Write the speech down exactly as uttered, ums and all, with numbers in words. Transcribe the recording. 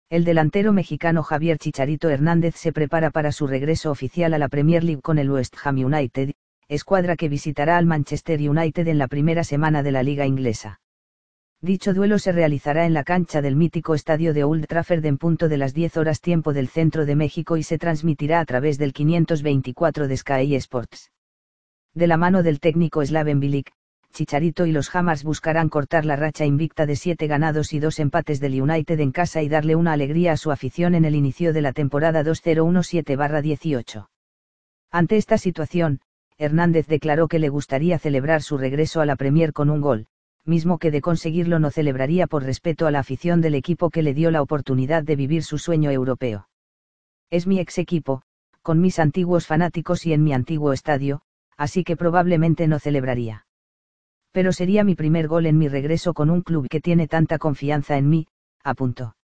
El delantero mexicano Javier Chicharito Hernández se prepara para su regreso oficial a la Premier League con el West Ham United, escuadra que visitará al Manchester United en la primera semana de la liga inglesa. Dicho duelo se realizará en la cancha del mítico estadio de Old Trafford en punto de las diez horas tiempo del centro de México y se transmitirá a través del quinientos veinticuatro de Sky Sports. De la mano del técnico Slaven Bilic, Chicharito y los Hammers buscarán cortar la racha invicta de siete ganados y dos empates del United en casa y darle una alegría a su afición en el inicio de la temporada dos mil diecisiete barra dieciocho. Ante esta situación, Hernández declaró que le gustaría celebrar su regreso a la Premier con un gol, mismo que de conseguirlo no celebraría por respeto a la afición del equipo que le dio la oportunidad de vivir su sueño europeo. Es mi ex equipo, con mis antiguos fanáticos y en mi antiguo estadio, así que probablemente no celebraría. Pero sería mi primer gol en mi regreso con un club que tiene tanta confianza en mí, apuntó.